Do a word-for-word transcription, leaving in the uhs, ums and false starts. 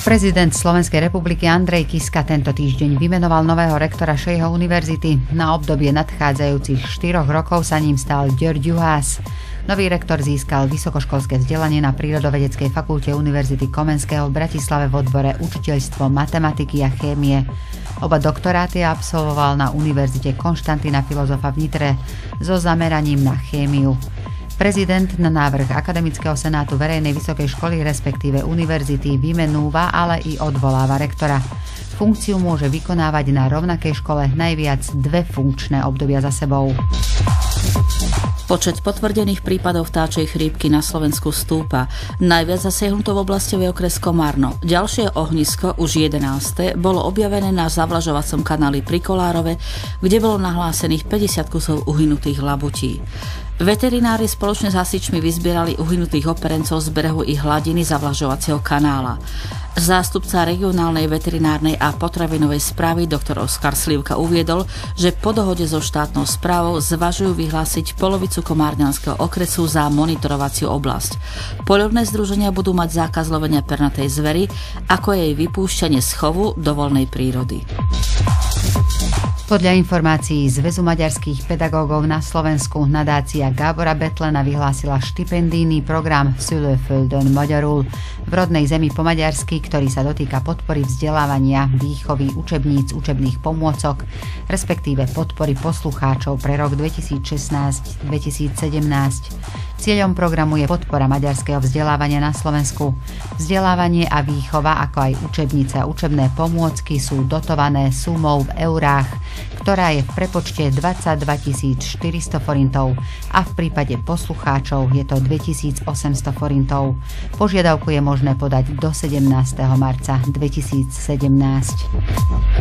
Prezident Slovenskej republiky Andrej Kiska tento týždeň vymenoval nového rektora Šejho univerzity. Na obdobie nadchádzajúcich štyroch rokov sa ním stal György Juhász. Nový rektor získal vysokoškolské vzdelanie na Prírodovedeckej fakulte Univerzity Komenského v Bratislave v odbore učiteľstvo matematiky a chémie. Oba doktoráty absolvoval na Univerzite Konštantína Filozofa v Nitre so zameraním na chémiu. Prezident na návrh Akademického senátu Verejnej vysokej školy, respektíve univerzity, vymenúva, ale i odvoláva rektora. Funkciu môže vykonávať na rovnakej škole najviac dve funkčné obdobia za sebou. Počet potvrdených prípadov vtáčej chrípky na Slovensku stúpa. Najviac zasiahnuto v oblasti je okres Komárno. Ďalšie ohnisko, už jedenáste, bolo objavené na zavlažovacom kanáli pri Kolárove, kde bolo nahlásených päťdesiat kusov uhynutých labutí. Veterinári spoločne s hasičmi vyzbierali uhynutých operencov z brehu i hladiny zavlažovacieho kanála. Zástupca regionálnej veterinárnej a potravinovej správy doktor Oskar Slivka uviedol, že po dohode so štátnou správou zvažujú vyhlásiť polovicu komárňanského okresu za monitorovaciu oblasť. Poľovné združenia budú mať zákaz lovenia pernatej zvery, ako jej vypúšťanie z chovu do voľnej prírody. Podľa informácií Zväzu maďarských pedagógov na Slovensku nadácia Gábora Betlena vyhlásila štipendijný program Szülőföldön Magyarul v rodnej zemi po maďarsky, ktorý sa dotýka podpory vzdelávania, výchovy, učebníc, učebných pomôcok, respektíve podpory poslucháčov pre rok dvetisícšestnásť dvetisícsedemnásť. Cieľom programu je podpora maďarského vzdelávania na Slovensku. Vzdelávanie a výchova, ako aj učebnice a učebné pomôcky sú dotované sumou v eurách, ktorá je v prepočte dvadsaťdva tisíc štyristo forintov a v prípade poslucháčov je to dvetisíc osemsto forintov. Požiadavku je možné podať do sedemnásteho marca dvetisícsedemnásť.